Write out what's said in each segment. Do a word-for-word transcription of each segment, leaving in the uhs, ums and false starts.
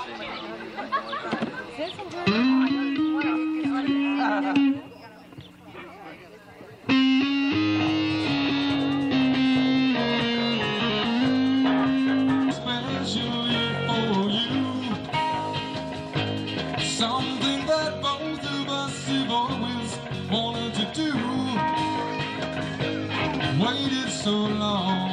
Something that both of us have always wanted to do. Waited so long,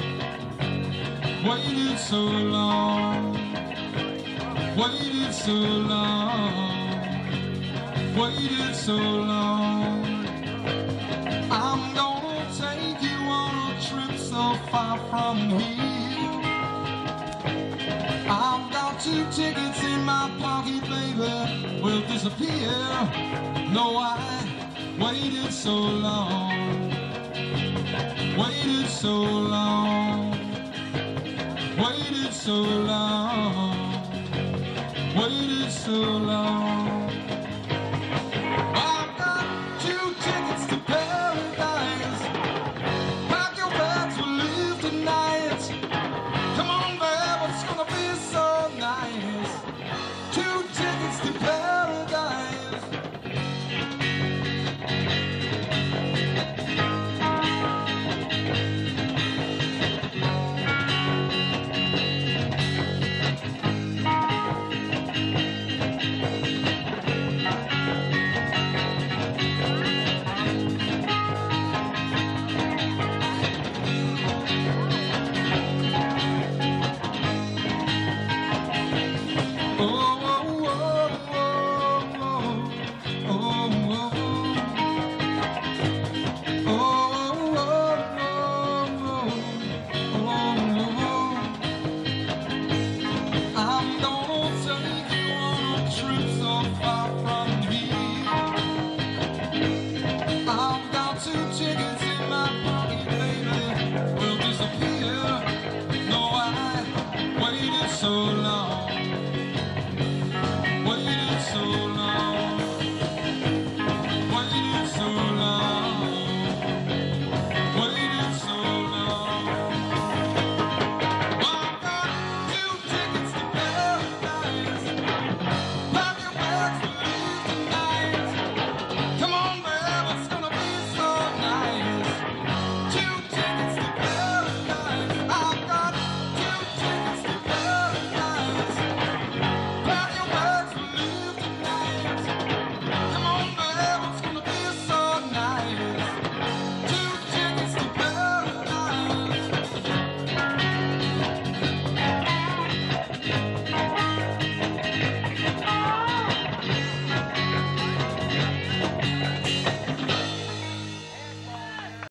waited so long, waited so long, waited so long. I'm gonna take you on a trip so far from here. I've got two tickets in my pocket, baby, will disappear. No, I waited so long, waited so long, waited so long, waited so long.